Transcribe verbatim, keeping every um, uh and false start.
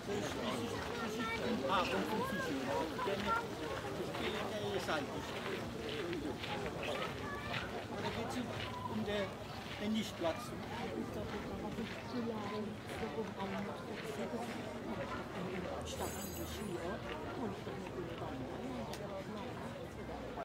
Das ist, das ist, das ist ein Hafen von Fischen. Das geht seitlich. Und da geht es um den, den Nichtplatz. Stadt